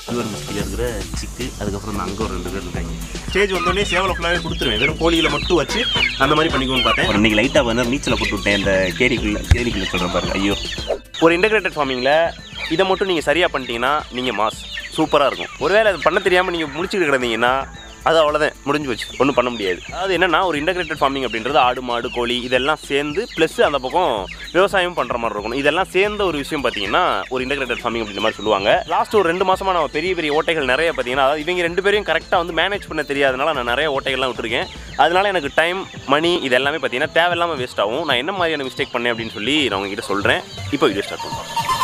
Pure மிஸ்கில் இருக்கிற சிக்கு, அதுக்கப்புறம் அங்கே ஒரு 2 பேர் இருக்காங்க. ஸ்டேஜ் வந்தோடனே சேவலை ஃபுல்லாகவே கொடுத்துருவேன், வெறும் கோழியில் மட்டும் வச்சு அந்த மாதிரி பண்ணிக்கணும்னு பார்த்தேன். இன்றைக்கி லைட்டாக வந்து நீச்சலை போட்டு விட்டேன் இந்த கேரிக்குள்ளே சொல்கிறேன் பாருங்க. ஐயோ, ஒரு இன்டகிரேட்டட் ஃபார்மிங்கில் இதை மட்டும் நீங்கள் சரியாக பண்ணிட்டீங்கன்னா நீங்கள் மாஸ் சூப்பராக இருக்கும். ஒருவேளை அது பண்ண தெரியாமல் நீங்கள் முடிச்சுக்கிட்டு கிடந்தீங்கன்னா அது அவ்வளோதான், முடிஞ்சு போச்சு, ஒன்றும் பண்ண முடியாது. அதாவது என்னென்னா, ஒரு இன்டகிரேட்டட் ஃபார்மிங் அப்படின்றது ஆடு மாடு கோழி இதெல்லாம் சேர்ந்து ப்ளஸ் அந்த பக்கம் விவசாயம் பண்ணுற மாதிரி இருக்கணும். இதெல்லாம் சேர்ந்த ஒரு விஷயம் பார்த்தீங்கன்னா ஒரு இன்டகிரேட்டட் ஃபார்மிங் அப்படின்ற மாதிரி சொல்லுவாங்க. லாஸ்ட் ஒரு 2 மாதமாக நான் பெரிய பெரிய ஓட்டைகள் நிறைய பார்த்தீங்கன்னா, அதாவது இவங்க 2 பேரையும் கரெக்டாக வந்து மேனேஜ் பண்ண தெரியாதனால நான் நிறைய ஓட்டைகள்லாம் விட்டுருக்கேன். அதனால எனக்கு டைம் மணி இது எல்லாமே பார்த்தீங்கன்னா தேவையில்லாமல் வேஸ்ட் ஆகும். நான் என்ன மாதிரியான மிஸ்டேக் பண்ணேன் அப்படின்னு சொல்லி நான் உங்ககிட்ட சொல்கிறேன். இப்போ வீடியோ ஸ்டார்ட் பண்ணுவோம்.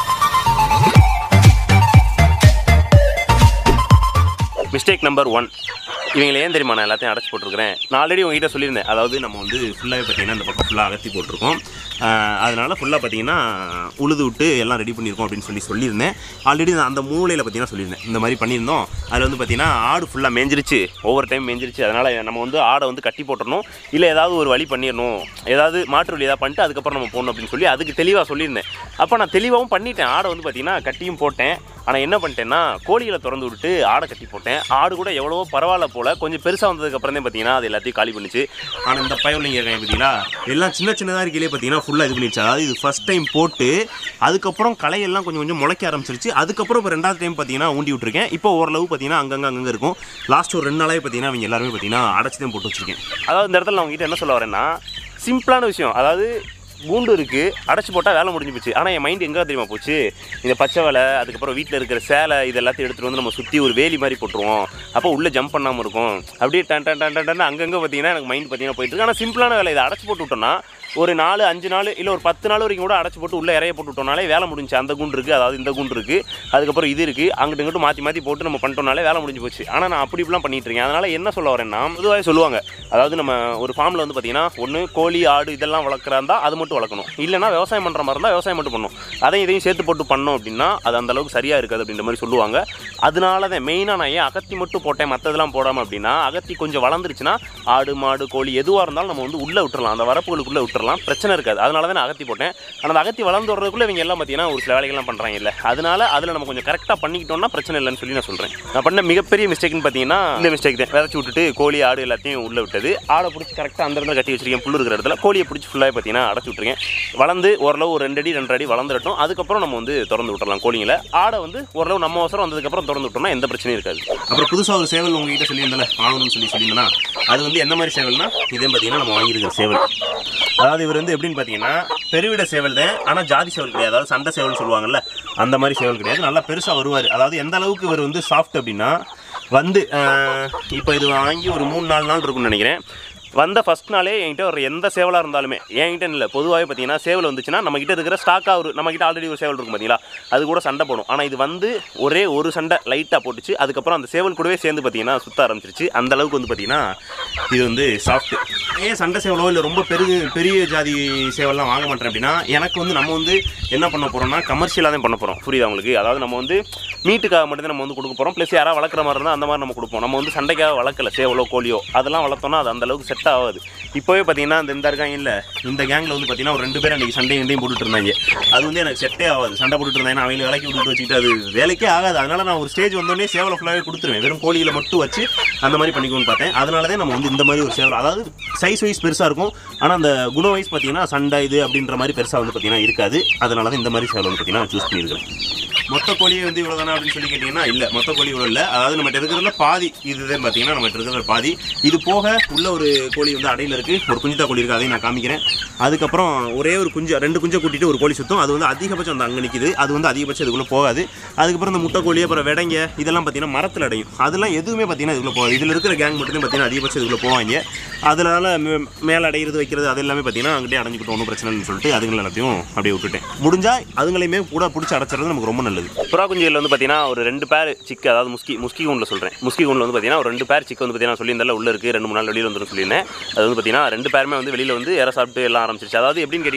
மிஸ்டேக் நம்பர் 1, இவங்களை ஏன் தெரியுமா நான் எல்லாத்தையும் அடைச்சி போட்டிருக்கிறேன். நான் ஆல்ரெடி உங்ககிட்ட சொல்லியிருந்தேன், அதாவது நம்ம வந்து ஃபுல்லாகவே பார்த்தீங்கன்னா இந்த பக்கம் ஃபுல்லாக அகற்றி போட்டிருக்கோம். அதனால் ஃபுல்லாக பார்த்தீங்கன்னா உழுது விட்டு எல்லாம் ரெடி பண்ணியிருக்கோம் அப்படின்னு சொல்லியிருந்தேன். ஆல்ரெடி நான் அந்த மூலையில் பார்த்தீங்கன்னா சொல்லியிருந்தேன், இந்த மாதிரி பண்ணியிருந்தோம். அதில் வந்து பார்த்தீங்கன்னா ஆடு ஃபுல்லாக மேஞ்சிருச்சு, ஒவ்வொரு டைம் மேஞ்சிருச்சு. அதனால் நம்ம வந்து ஆடை வந்து கட்டி போட்டுடணும், இல்லை ஏதாவது ஒரு வழி பண்ணிடணும், ஏதாவது மாற்று வழி ஏதாவது பண்ணிட்டு அதுக்கப்புறம் நம்ம போகணும் அப்படின்னு சொல்லி அதுக்கு தெளிவாக சொல்லியிருந்தேன். அப்போ நான் தெளிவாகவும் பண்ணிட்டேன். ஆடை வந்து பார்த்தீங்கன்னா கட்டியும் போட்டேன். ஆனால் என்ன பண்ணிட்டேன்னா, கோழிகளை திறந்து விட்டு ஆடை கட்டி போட்டேன். ஆடு கூட எவ்வளவோ பரவாயில்ல போல், கொஞ்சம் பெருசாக வந்ததுக்கப்புறம் தான் பார்த்தீங்கன்னா அது எல்லாத்தையும் காலி பண்ணிச்சு. ஆனால் இந்த பயவுலைங்க பார்த்தீங்களா, எல்லாம் சின்னதாக இருக்கையிலே பார்த்தீங்கன்னா ஃபுல்லாக இது பண்ணிடுச்சு. அதாவது இது ஃபஸ்ட் டைம் போட்டு அதுக்கப்புறம் களையெல்லாம் கொஞ்சம் முளைக்க ஆரம்பிச்சிருச்சு. அதுக்கப்புறம் இப்போ 2வது டைம் பார்த்தீங்கன்னா ஊண்டி விட்டுருக்கேன். இப்போ ஓரளவு பார்த்தீங்கன்னா அங்கங்கே இருக்கும். லாஸ்ட் ஒரு 2 நாளாக பார்த்தீங்கன்னா அவங்க எல்லாருமே பார்த்தீங்கன்னா அடைச்சி தான் போட்டு வச்சுருக்கேன். அதாவது இந்த இடத்துல நான் உங்ககிட்ட என்ன சொல்ல வரேன்னா, சிம்பிளான விஷயம். அதாவது கூண்டு இருக்குது, அடைச்சி போட்டால் வேலை முடிஞ்சு போச்சு. ஆனால் என் மைண்ட் எங்கே தெரியுமா போச்சு, இந்த பச்சை வலை, அதுக்கப்புறம் வீட்டில் இருக்கிற சேலை இது எல்லாத்தையும் எடுத்துகிட்டு வந்து நம்ம சுற்றி ஒரு வேலி மாதிரி போட்டுருவோம். அப்போ உள்ளே ஜம்ப் பண்ணாமல் இருக்கும். அப்படியே டன் அங்கங்கே பார்த்தீங்கன்னா எனக்கு மைண்ட் பார்த்தீங்கன்னா போயிட்டு இருக்கு. ஆனால் சிம்பிளான வேலை, இதை அடைச்சி போட்டு விட்டோம்னா ஒரு 4, 5 நாள் இல்லை ஒரு 10 நாள் வரைக்கும் கூட அடைச்சி போட்டு உள்ளே இறைய போட்டு விட்டோம்னாலே வேலை முடிஞ்சு. அந்த கூண்டு இருக்குது, அதாவது இந்த கூண்டு இருக்குது, அதுக்கப்புறம் இது இருக்குது, அங்கிட்டு இங்கிட்டு மாற்றி போட்டு நம்ம பண்ணிட்டோம்னாலே வேலை முடிஞ்சு போச்சு. ஆனால் நான் அப்படி இப்படிலாம் பண்ணிட்டு இருக்கேன். அதனால் என்ன சொல்ல வரேன்னா, பொதுவாக சொல்லுவாங்க, அதாவது நம்ம ஒரு ஃபார்மில் வந்து பார்த்தீங்கன்னா ஒன்று கோழி ஆடு இதெல்லாம் வளர்க்குறா இருந்தால் அது மட்டும் வளர்க்கணும், இல்லைனா விவசாயம் பண்ணுற மாதிரி இருந்தால் விவசாயம் மட்டும் பண்ணணும். அதையும் இதையும் சேர்த்து போட்டு பண்ணோம் அப்படின்னா அது அந்த அளவுக்கு சரியாக இருக்காது அப்படின்ற மாதிரி சொல்லுவாங்க. அதனால தான் மெயினாக நான் ஏன் அகத்தி மட்டும் போட்டேன், மற்றதெல்லாம் போடாமல் அப்படின்னா, அகத்தி கொஞ்சம் வளர்ந்துருச்சுன்னா ஆடு மாடு கோழி எதுவாக இருந்தாலும் நம்ம வந்து உள்ளே விட்டுறலாம், அந்த வரப்புகளுக்குள்ளே விட்டுறலாம், பிரச்சனை இருக்காது. அதனால தான் நான் அகத்தி போட்டேன். ஆனால் அந்த அகத்தி வளர்ந்து வர்றதுக்குள்ளே இவங்க எல்லாம் பார்த்தீங்கன்னா ஒரு சில வேலைகள்லாம் பண்ணுறாங்க இல்லை, அதனால அதில் நம்ம கொஞ்சம் கரெக்டாக பண்ணிக்கிட்டோம்னா பிரச்சனை இல்லைன்னு சொல்லி நான் சொல்கிறேன். நான் பண்ண மிகப்பெரிய மிஸ்டேக்னு பார்த்தீங்கன்னா இந்த மிஸ்டேக் தான். விதைச்சி விட்டுட்டு கோழி ஆடு எல்லாத்தையும் உள்ளே விட்டது. ஆடை பிடிச்சி கரெக்டாக அந்த இடத்துல கட்டி வச்சிருக்கேன், புல் இருக்கிற இடத்துல. கோழியை பிடிச்சி ஃபுல்லாக பார்த்தீங்கன்னா அடைச்சி விட்டுருக்கேன். வளர்ந்து ஓரளவு ஒரு 2 அடி 2.5 அடி வளர்ந்துட்டோம். அதுக்கப்புறம் நம்ம வந்து திறந்து விட்டுறலாம் கோழிங்களை. ஆடை வந்து ஓரளவு நம்ம அவசரம் வந்ததுக்கப்புறம் திறந்து விட்டோம்னா எந்த பிரச்சனையும் இருக்காது. அப்புறம் புதுசாக ஒரு சேவல் உங்ககிட்ட சொல்லியிருந்தேன் வாங்கணும்னு சொல்லியிருந்தேன்னா, அது வந்து எந்த மாதிரி சேவல்னா, இதே பார்த்தீங்கன்னா நம்ம வாங்கியிருக்கிற சேவல். அதாவது இவர் வந்து எப்படின்னு பார்த்தீங்கன்னா பெருவிட சேவல் தான், ஆனால் ஜாதி சேவல் கிடையாது. அதாவது சண்டை சேவல்னு சொல்லுவாங்கல்ல, அந்த மாதிரி சேவல் கிடையாது. நல்லா பெருசாக வருவார். அதாவது எந்த அளவுக்கு இவர் வந்து சாஃப்ட் அப்படின்னா, வந்து இப்போ இது வாங்கி ஒரு 3-4 நாள் இருக்குன்னு நினைக்கிறேன். வந்த ஃபஸ்ட் நாளே என்கிட்ட ஒரு எந்த சேவலாக இருந்தாலுமே, என்கிட்ட இல்லை பொதுவாகவே பார்த்தீங்கன்னா சேவல் வந்துச்சுன்னா நம்மகிட்ட இருக்கிற ஸ்டாக்காக ஒரு நம்மகிட்ட ஆல்ரெடி ஒரு சேவல் இருக்கும் பார்த்தீங்களா, அது கூட சண்டை போடும். ஆனால் இது வந்து ஒரே ஒரு சண்டை லைட்டாக போட்டுச்சு. அதுக்கப்புறம் அந்த சேவல் கூடவே சேர்ந்து பார்த்தீங்கன்னா சுற்ற ஆரம்பிச்சிருச்சு. அந்த அளவுக்கு வந்து பார்த்தீங்கன்னா இது வந்து சாஃப்ட். ஏன் சண்டை சேவலோ இல்லை ரொம்ப பெரிய ஜாதி சேவல்லாம் வாங்க மாட்டேன் அப்படின்னா, எனக்கு வந்து நம்ம வந்து என்ன பண்ண போகிறோம்னா கமர்ஷியலாக தான் பண்ண போகிறோம். புரியுது அவங்களுக்கு? அதாவது நம்ம வந்து மீட்டுக்காக மட்டும் தான் நம்ம வந்து கொடுக்க போகிறோம். ப்ளஸ் யாராவது வளர்க்குற மாதிரி இருந்தால் அந்த மாதிரி நம்ம கொடுப்போம். நம்ம வந்து சண்டைக்காக வளர்க்கல சேவலோ கோழியோ, அதெல்லாம் வளர்த்தோன்னா அது அந்தளவுக்கு செட் ஆகாது. இப்போவே பார்த்தீங்கன்னா இந்த இருக்காங்க இல்லை, இந்த கேங்கில் வந்து பார்த்தீங்கன்னா ஒரு 2 பேர் அன்றைக்கி சண்டையும் போட்டுட்டு இருந்தாங்க. அது வந்து எனக்கு செட்டே ஆகாது. சண்டை போட்டுட்டு இருந்தாங்க, அவங்களை விலைக்கு விட்டுட்டு வச்சுக்கிட்டு அது வேலைக்கே ஆகாது. அதனால் நான் ஒரு ஸ்டேஜ் வந்தோடனே சேவலை ஃபுல்லாகவே கொடுத்துருவேன், வெறும் கோழிகளை மட்டும் வச்சு அந்த மாதிரி பண்ணிக்கணும்னு பார்த்தேன். அதனால தான் நம்ம வந்து இந்த மாதிரி ஒரு சேவல், அதாவது சைஸ் வைஸ் பெருசாக இருக்கும், ஆனால் அந்த குண வைஸ் பார்த்தீங்கன்னா சண்டை இது அப்படின்ற மாதிரி பெருசாக வந்து பார்த்தீங்கன்னா இருக்காது. அதனால தான் இந்த மாதிரி சேவல் வந்து பார்த்தீங்கன்னா சூஸ் பண்ணியிருக்கிறேன். மொத்த கோழியை வந்து இவ்வளோ தானே அப்படின்னு சொல்லி கேட்டிங்கன்னா, இல்லை மொத்த கோழி இவ்வளோ இல்லை. அதாவது நம்மகிட்ட இருக்கிறதுல பாதி இதுதான் பார்த்தீங்கன்னா நம்மகிட்ட இருக்கிற பாதி. இது போக உள்ள ஒரு கோழி வந்து அடையில் இருக்குது, ஒரு குஞ்சுத்தா கோழி இருக்குது, அதையும் நான் காமிக்கிறேன். அதுக்கப்புறம் ஒரே ஒரு 2 குஞ்சை கூட்டிகிட்டு ஒரு கோழி சுற்றும். அது வந்து அதிகபட்சம் அந்த அங்கே நிற்கிது, அது வந்து அதிகபட்சம் இதுக்குள்ளே போகாது. அதுக்கப்புறம் இந்த முட்டை கோழி அப்புறம் விடைங்க இதெல்லாம் பார்த்தீங்கன்னா மரத்தில் அடையும். அதெல்லாம் எதுவுமே பார்த்தீங்கன்னா இதுக்குள்ளே போகாது. இதில் இருக்கிற கேங் மட்டும் பார்த்தீங்கன்னா அதிகபட்சம் இதுக்குள்ளே போவாங்க. அதனால் மேலே அடையிறது வைக்கிறது அது எல்லாமே பார்த்தீங்கன்னா அங்கிட்டே அடைஞ்சிக்கிட்டு ஒன்றும் பிரச்சனை இல்லைன்னு சொல்லிட்டு அதுங்களை எல்லாத்தையும் அப்படியே விட்டுட்டேன். முடிஞ்சால் அதுங்களையுமே கூட பிடிச்சி அடைச்சிறது நமக்கு ரொம்ப நல்லது. புறா குஞ்சுகள் வந்து பார்த்தீங்கன்னா ஒரு 2 பேர் சிக்கு, அதாவது முஸ்கி கூண்டில் சொல்கிறேன். முஸ்கி கூண்டில் வந்து பார்த்தீங்கன்னா ஒரு 2 பேர் சிக்கு வந்து பார்த்தீங்கன்னா சொல்லியிருந்தால உள்ளே இருக்குது, 2-3 நாள் வெளியில் வந்துடும் சொல்லியிருந்தேன். அது வந்து பார்த்தீங்கன்னா 2 பேருமே வந்து வெளியில் வந்து இற சாப்பிட்டு எல்லாம் ஆரம்பிச்சிருச்சு. அதாவது எப்படின்னு கேட்டிங்கன்னா,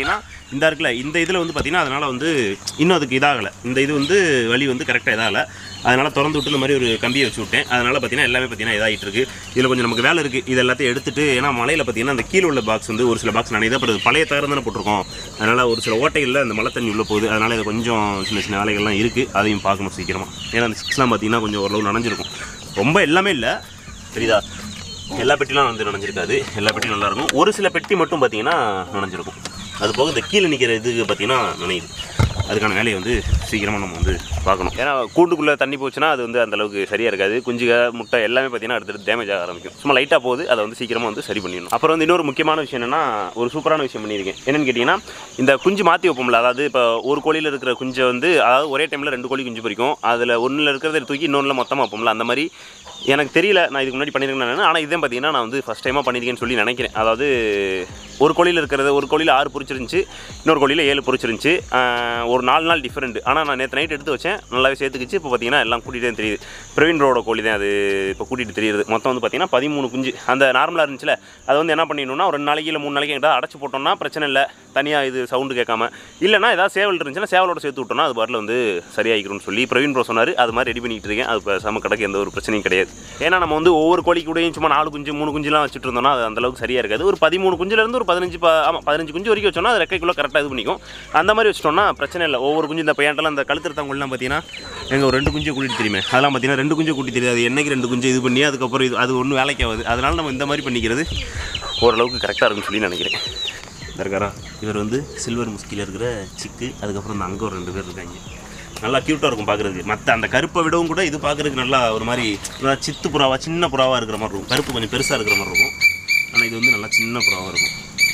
இந்த இருக்குல்ல இந்த இதில் வந்து பார்த்திங்கன்னா அதனால் வந்து இன்னும் அதுக்கு இதாகலை. இந்த இது வந்து வலி வந்து கரெக்டாக இதாகலை. அதனால் திறந்து விட்டு இந்த மாதிரி ஒரு கம்பியை வச்சு விட்டேன். அதனால் பார்த்திங்கன்னா எல்லாமே பார்த்திங்கன்னா இதாகிட்டு இருக்குது. இதில் கொஞ்சம் நமக்கு வேலை இருக்குது. இது எல்லாத்தையும் எடுத்துகிட்டு ஏன்னா மலையில் பார்த்திங்கன்னா அந்த கீழே உள்ள பாக்ஸ் வந்து ஒரு சில பாக்ஸ் நான் இதை பழைய தகரம் தானே போட்டிருக்கோம். அதனால் ஒரு சில ஓட்டைகளில் அந்த மழை தண்ணி உள்ளே போகுது. அதனால் இது கொஞ்சம் சின்ன சின்ன வேலைகள்லாம் இருக்குது. அதையும் பார்க்கணும் சீக்கிரமாக. ஏன்னா அந்த சிக்ஸ்லாம் பார்த்திங்கன்னா கொஞ்சம் ஓரளவு நனைஞ்சிருக்கும். ரொம்ப எல்லாமே இல்லை தெரியுதா, எல்லா பெட்டிலாம் வந்து நனைஞ்சிருக்காது. எல்லா பெட்டியும் நல்லாயிருக்கும். ஒரு சில பெட்டி மட்டும் பார்த்திங்கன்னா நனைஞ்சிருக்கும். அது போக இந்த கீழே நிற்கிற இதுக்கு பார்த்திங்கன்னா நனையுது. அதுக்கான வேலையை வந்து சீக்கிரமாக நம்ம வந்து பார்க்கணும். ஏன்னா கூண்டுக்குள்ளே தண்ணி போச்சுன்னா அது வந்து அந்தளவுக்கு சரியாக இருக்காது. குஞ்சுக முட்டை எல்லாமே பார்த்திங்கன்னா அடுத்தடுத்து டேமேஜ் ஆக ஆரம்பிக்கும். சும்மா லைட்டாக போகுது, அதை வந்து சீக்கிரமாக வந்து சரி பண்ணிடணும். அப்புறம் வந்து இன்னொரு முக்கியமான விஷயம் என்னென்னா ஒரு சூப்பரான விஷயம் பண்ணியிருக்கேன். என்னென்னு கேட்டிங்கன்னா இந்த குஞ்சு மாற்றி வைப்போம்ல, அதாவது இப்போ ஒரு கோழியில் இருக்கிற குஞ்சை வந்து அதாவது ஒரே டைமில் 2 கோழி குஞ்சு பறிக்கும். அதில் ஒன்றில் இருக்கிறத தூக்கி இன்னொன்றில் மொத்தமாக வைப்போம்ல, அந்த மாதிரி எனக்கு தெரியல நான் இதுக்கு முன்னாடி பண்ணியிருக்கேன். ஆனால் இதே பார்த்தீங்கன்னா நான் வந்து ஃபஸ்ட் டைமாக பண்ணியிருக்கேன்னு சொல்லி நினைக்கிறேன். அதாவது ஒரு கோழியில் இருக்கிறது ஒரு கோழியில் 6 பொரிச்சிருந்துச்சு, இன்னொரு கோழியில் 7 பொரிச்சிருந்துச்சு. ஒரு 4 நாள் டிஃப்ரெண்ட். ஆனால் நான் நேற்று நைட் எடுத்து வச்சேன், நல்லாவே சேர்த்துக்கிச்சு. இப்போ பார்த்தீங்கன்னா எல்லாம் கூட்டிகிட்டே தெரியுது. பிரவீன் ப்ரோட கோழி தான் அது இப்போ கூட்டிகிட்டு தெரியுது. மொத்தம் வந்து பார்த்தீங்கன்னா 13 குஞ்சு. அந்த நார்மலாக இருந்துச்சுல அதை வந்து என்ன பண்ணிடணும்னா ஒரு 2 நாளைக்கு இல்லை 3 நாளைக்கு எங்கிட்ட அடைச்சி போட்டோம்னா பிரச்சனை இல்லை, தனியாக இது சவுண்டு கேட்காம. இல்லைனா ஏதாவது சேவல் இருந்துச்சுன்னா சேவலோட சேர்த்து விட்டோம்னா அது பாட்டில் வந்து சரியாகிக்கணும்னு சொல்லி பிரவீன் ப்ரோ சொன்னார். அது மாதிரி ரெடி பண்ணிகிட்டு இருக்கேன். அது இப்போ சம கடைக்கு எந்த ஒரு பிரச்சனையும் கிடையாது. ஏன்னா நம்ம வந்து ஒவ்வொரு கோழி கூடயும் சும்மா 4 குஞ்சு 3 குஞ்சுலாம் வச்சுட்டு இருந்தோம்னா அது அந்தளவுக்கு சரியாக இருக்காது. ஒரு 13 குஞ்சுலேருந்து ஒரு 15 குஞ்சு வரைக்கும் வச்சோம்னா அது ரெக்கைக்குள்ளே கரெக்டாக இது பண்ணிக்கும். அந்த மாதிரி வச்சிட்டோம்னா பிரச்சனை இல்லை. ஒவ்வொரு குஞ்சு இந்த பையன்ட்டெல்லாம் அந்த கழுத்துறவங்கலாம் பார்த்தீங்கன்னா எங்கள் ஒரு 2 குஞ்சு கூட்டிகிட்டு தெரியுமே, அதெல்லாம் பார்த்தீங்கன்னா 2 குஞ்சு கூட்டி தெரியாது. என்னைக்கு 2 குஞ்சு இது பண்ணி அதுக்கப்புறம் இது அது ஒன்றும் வேலைக்கு ஆகுது. அதனால் நம்ம இந்த மாதிரி பண்ணிக்கிறது ஓரளவுக்கு கரெக்டாக இருக்குன்னு சொல்லி நினைக்கிறேன். இருக்காரா இவர் வந்து சில்வர் முஸ்கியில் இருக்கிற சிக்கு, அதுக்கப்புறம் இந்த அங்கே ஒரு 2 பேர் இருக்காங்க. நல்லா க்யூட்டாக இருக்கும் பார்க்குறதுக்கு. மற்ற அந்த கருப்பை விடவும் கூட இது பார்க்குறதுக்கு நல்லா ஒரு மாதிரி சித்து புறாவா சின்ன புறாவாக இருக்கிற மாதிரி இருக்கும். கருப்பு கொஞ்சம் பெருசாக இருக்கிற மாதிரி இருக்கும். ஆனால் இது வந்து நல்லா சின்ன புறாவாக இருக்கும்.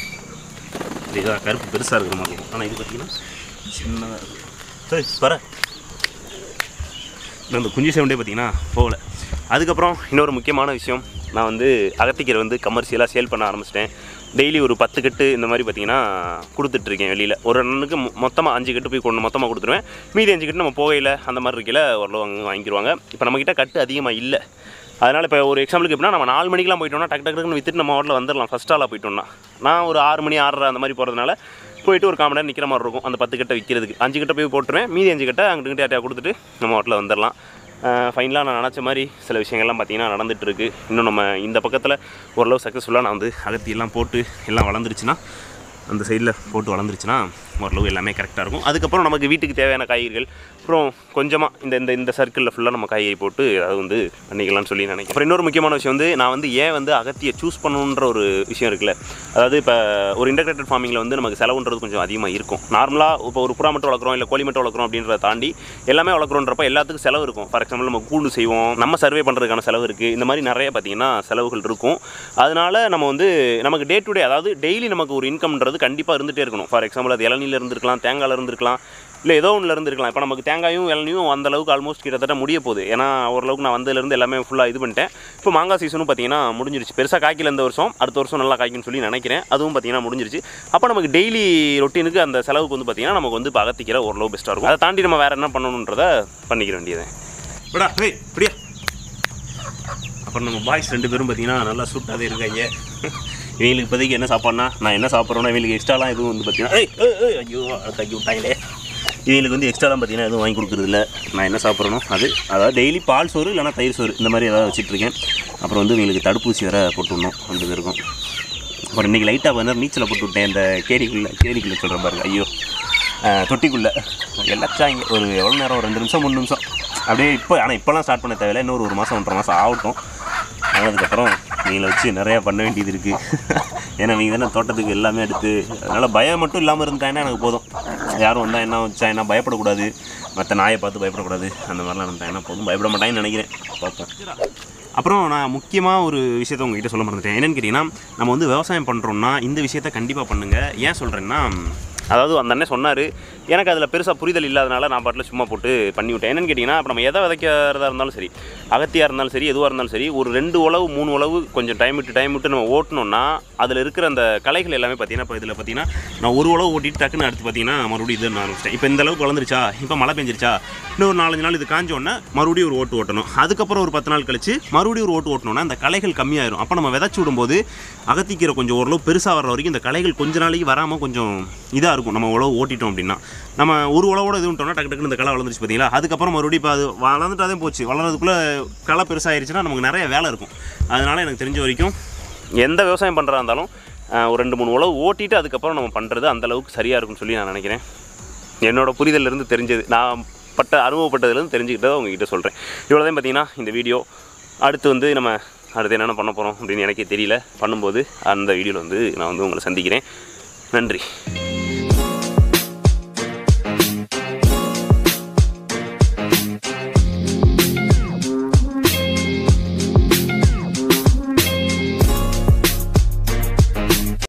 இதாக கருப்பு பெருசாக இருக்கிற மாதிரி இருக்கும். ஆனால் இது பார்த்திங்கன்னா சின்னதாக இருக்கும். சரி வர இந்த குஞ்சு சேவண்டே பார்த்திங்கன்னா போகலை. அதுக்கப்புறம் இன்னொரு முக்கியமான விஷயம், நான் வந்து அகத்திக்கீரை வந்து கமர்ஷியலாக சேல் பண்ண ஆரம்பிச்சிட்டேன். டெய்லி ஒரு 10 கட்டு இந்த மாதிரி பார்த்திங்கன்னா கொடுத்துட்ருக்கேன் வெளியில். ஒரு அண்ணனுக்கு மொத்தமாக 5 கட்டு போய் கொண்டு மொத்தமாக கொடுத்துருவேன். மீதி 5 கட்டு நம்ம போகையில் அந்த மாதிரி இருக்கையில் ஓரளவு வாங்கிடுவாங்க. இப்போ நம்மக்கிட்ட கட்டு அதிகமாக இல்லை. அதனால் இப்போ ஒரு எக்ஸாம்பிளுக்கு எப்படின்னா நம்ம 4 மணிக்கெலாம் போயிட்டோம்னா டக்கு டக்குன்னு விற்றுட்டு நம்ம ஹோட்டலில் வந்துடலாம். ஃபஸ்ட் ஆளாக போயிட்டோம்னா நான் ஒரு 6 மணி 6:30 அந்த மாதிரி போகிறதுனால போயிட்டு ஒரு 1/4 மணி நேரம் நிற்கிற மாதிரி இருக்கும். அந்த 10 கட்டை விற்கிறதுக்கு 5 கட்டை போய் போட்டுருவேன். மீதி 5 கட்டை அங்கிட்டு யார்ட்டையா கொடுத்துட்டு நம்ம ஹோட்டலில் வந்துடலாம். ஃபைனலாக நான் நினச்ச மாதிரி சில விஷயங்கள்லாம் பார்த்திங்கன்னா நடந்துகிட்ருக்கு. இன்னும் நம்ம இந்த பக்கத்தில் ஓரளவு சக்ஸஸ்ஃபுல்லாக நான் வந்து அகத்தியெல்லாம் போட்டு எல்லாம் வளர்ந்துருச்சுன்னா, அந்த சைடில் போட்டு வளர்ந்துருச்சுன்னா ஓரளவு எல்லாமே கரெக்டாக இருக்கும். அதுக்கப்புறம் நமக்கு வீட்டுக்கு தேவையான காய்கறிகள் அப்புறம் கொஞ்சமாக இந்த சர்க்கிளில் ஃபுல்லாக நம்ம காய்கறி போட்டு அதை வந்து பண்ணிக்கலாம்னு சொல்லி நினைக்கிறேன். அப்புறம் இன்னொரு முக்கியமான விஷயம் வந்து நான் வந்து ஏன் வந்து அகத்தியை சூஸ் பண்ணணுன்ற ஒரு விஷயம் இருக்குல்ல. அதாவது இப்போ ஒரு இன்டெகிரேட்டட் ஃபார்மிங்கில் வந்து நமக்கு செலவுன்றது கொஞ்சம் அதிகமாக இருக்கும். நார்மலாக இப்போ ஒரு புறா மட்டும் வளர்க்குறோம் இல்லை கோழி மட்டும் வளர்க்குறோம் அப்படின்றத தாண்டி எல்லாமே வளர்க்குறோன்றப்ப எல்லாத்துக்கும் செலவு இருக்கும். ஃபார் எக்ஸாம்பிள் நம்ம கூண்டு செய்வோம், நம்ம சர்வே பண்ணுறதுக்கான செலவு இருக்குது. இந்த மாதிரி நிறைய பார்த்திங்கன்னா செலவுகள் இருக்கும். அதனால் நம்ம வந்து நமக்கு டே டு டே அதாவது டெய்லி நமக்கு ஒரு இன்கம்ன்றது கண்டிப்பாக இருந்துகிட்டே இருக்கணும். ஃபார் எக்ஸாம்பிள் அது இளநீல இருந்திருக்கலாம், தேங்காயில் இருந்திருக்கலாம், இல்லை ஏதோ ஒன்றில் இருந்திருக்கலாம். இப்போ நமக்கு தேங்காயும் இளநியும் அந்தளவுக்கு ஆல்மோஸ்ட் கிட்டத்தட்ட முடிய போகுது. ஏன்னா ஓரளவுக்கு நான் வந்ததுலேருந்து எல்லாமே ஃபுல்லாக இது பண்ணிட்டேன். இப்போ மாங்காய் சீசனும் பார்த்திங்கன்னா முடிஞ்சிருச்சு. பெருசாக காய்க்கல இந்த வருஷம், அடுத்த வருஷம் நல்லா காய்க்குன்னு சொல்லி நினைக்கிறேன். அதுவும் பார்த்திங்கன்னா முடிஞ்சிருச்சு. அப்போ நமக்கு டெய்லி ரொட்டீனுக்கு அந்த செலவுக்கு வந்து பார்த்திங்கன்னா நமக்கு வந்து அகத்திக்கீரை ஓரளவு பெஸ்ட்டாக இருக்கும். அதை தாண்டி நம்ம வேறு என்ன பண்ணணுன்றதை பண்ணிக்கிற வேண்டியது. விடா இப்படியா. அப்புறம் நம்ம பாய்ஸ் 2 பேரும் பார்த்திங்கன்னா நல்லா சூட்டாகவே இருக்காங்க. இவங்களுக்கு இப்போதைக்கு என்ன சாப்பாடுனா நான் என்ன சாப்பிட்றோன்னா இவங்களுக்கு எக்ஸ்ட்ராலாம் எதுவும் வந்து பார்த்திங்கன்னா ஐயோ தக்கி விட்டாங்களே. இவங்களுக்கு வந்து எக்ஸ்ட்ராலாம் பார்த்திங்கன்னா எதுவும் வாங்கி கொடுக்குறதில்ல. நான் என்ன சாப்பிட்றனோ அது அதாவது டெய்லி பால் சோறு இல்லைனா தயிர் சோறு இந்த மாதிரி ஏதாவது வச்சுட்ருக்கேன். அப்புறம் வந்து இவங்களுக்கு தடுப்பூசி வேறு போட்டு விடணும் 2 பேருக்கும். அப்புறம் இன்றைக்கி லைட்டாக வந்து நீச்சலை போட்டு விட்டேன். இந்த கேரிக்குள்ளே சொல்கிற பாருங்க, ஐயோ தொட்டிக்குள்ளே எல்லாச்சாங்க ஒரு எவ்வளோ நேரம், ஒரு 2 நிமிஷம் 3 நிமிஷம் அப்படியே. ஆனால் இப்போலாம் ஸ்டார்ட் பண்ண தேவையில்லை. இன்னொரு 1 மாதம் 1.5 மாதம் ஆகட்டும். ஆனதுக்கப்புறம் நீங்களை வச்சு நிறையா பண்ண வேண்டியது இருக்குது. ஏன்னா நீங்கள் தானே தோட்டத்துக்கு எல்லாமே எடுத்து, அதனால் பயம் மட்டும் இல்லாமல் இருந்தாங்கன்னா எனக்கு போதும். யாரும் வந்தால் என்ன வச்சா என்ன பயப்படக்கூடாது, மற்ற நாயை பார்த்து பயப்படக்கூடாது, அந்த மாதிரிலாம் இருந்தாங்கன்னா போதும். பயப்பட மாட்டாங்கன்னு நினைக்கிறேன், பார்ப்போம். அப்புறம் நான் முக்கியமாக ஒரு விஷயத்த உங்கள்கிட்ட சொல்ல மறந்துட்டேன். என்னென்னு கேட்டிங்கன்னா நம்ம வந்து விவசாயம் பண்ணுறோன்னா இந்த விஷயத்த கண்டிப்பாக பண்ணுங்கள். ஏன் சொல்கிறேன்னா அதாவது அந்த அண்ணன் சொன்னார், எனக்கு அதில் பெருசாக புரிதல் இல்லாதனால நான் பாட்டில் சும்மா போட்டு பண்ணிவிட்டேன். என்னென்னு கேட்டிங்கன்னா இப்போ நம்ம எதை விதைக்கிறதா இருந்தாலும் சரி, அகத்தியாக இருந்தாலும் சரி எதுவாக இருந்தாலும் சரி ஒரு 2 உழவு 3 உழவு கொஞ்சம் டைம் விட்டு நம்ம ஓட்டணும்னா அதில் இருக்கிற அந்த களைகள் எல்லாமே பார்த்தீங்கன்னா இப்போ இதில் பார்த்தீங்கன்னா நான் ஒரு உழவு ஓட்டிட்டு டக்குன்னு அடுத்து பார்த்தீங்கன்னா மறுபடியும் இது நான் ஆரம்பிச்சிட்டேன். இப்போ இந்த அளவுக்கு வளர்ந்துருச்சா, இப்போ மழை பெஞ்சிருச்சா, இன்னும் ஒரு 4-5 நாள் இது காஞ்சோன்னா மறுபடியும் ஒரு ஓட்டு ஓட்டணும். அதுக்கப்புறம் ஒரு 10 நாள் கழிச்சு மறுபடியும் ஒரு ஓட்டு ஓட்டணும்னா அந்த களைகள் கம்மியாயிரும். அப்போ நம்ம விதைச்சி விடும்போது அகத்திக்கீரை கொஞ்சம் ஓரளவு பெருசாக வர்ற வரைக்கும் இந்த களைகள் கொஞ்ச நாளைக்கு வராமல் கொஞ்சம் இதாக இருக்கும். நம்ம உழவு ஓட்டிட்டோம் அப்படின்னா நம்ம ஒரு உழவோட இது விட்டோம்னா டக்கு டக்குன்னு இந்த களை வளர்ந்துருச்சு பார்த்தீங்களா. அதுக்கப்புறம் மறுபடியும் இப்போ அது வளர்ந்துட்டாதே போச்சு. வளர்றதுக்குள்ளே களை பெருசாகிடுச்சுன்னா நமக்கு நிறைய வேலை இருக்கும். அதனால் எனக்கு தெரிஞ்ச வரைக்கும் எந்த விவசாயம் பண்ணுறதா இருந்தாலும் ஒரு 2-3 உழவு ஓட்டிட்டு அதுக்கப்புறம் நம்ம பண்ணுறது அந்தளவுக்கு சரியாக இருக்கும்னு சொல்லி நான் நினைக்கிறேன். என்னோடய புரிதலிருந்து தெரிஞ்சது, நான் அனுபவப்பட்டதுலேருந்து தெரிஞ்சுக்கிட்டதை உங்ககிட்ட சொல்கிறேன். இவ்வளோ தான் பார்த்தீங்கன்னா இந்த வீடியோ. அடுத்து நம்ம அடுத்து என்னென்ன பண்ண போகிறோம் அப்படின்னு எனக்கே தெரியல. பண்ணும்போது அந்த வீடியோவில் நான் உங்களை சந்திக்கிறேன். நன்றி.